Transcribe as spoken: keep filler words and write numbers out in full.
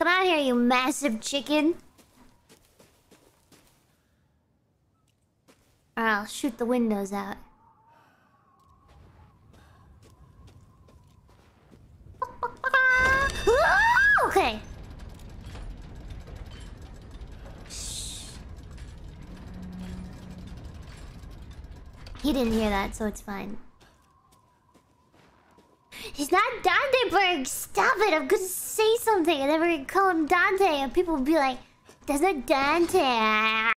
Come out here, you massive chicken. Or I'll shoot the windows out. Okay. Shh. He didn't hear that, so it's fine. He's not Dante Berg. Stop it. I'm gonna say something and then we're gonna call him Dante and people will be like, that's not Dante.